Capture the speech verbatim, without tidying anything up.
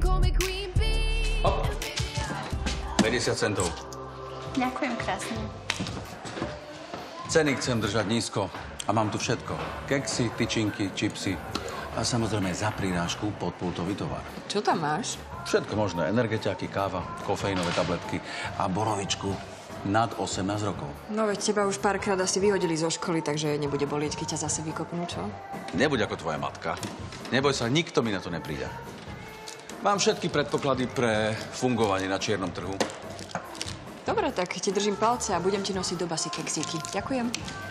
Hop. päťdesiat centov. Ďakujem krásne. Ceny chcem držať nízko a mám tu všetko. Keksy, tyčinky, čipsy a samozrejme za prirážku podpultový tovar. Čo tam máš? Všetko možné. Energetiaky, káva, kofeínové tabletky a borovičku nad osemnásť rokov. No veď teba už párkrát asi vyhodili zo školy, takže nebude bolieť, keď ťa zase vykopnú, čo? Nebuď ako tvoja matka. Neboj sa, nikto mi na to nepríde. Mám všetky predpoklady pre fungovanie na čiernom trhu. Dobre, tak ti držím palce a budem ti nosiť do basy keksíky. Ďakujem.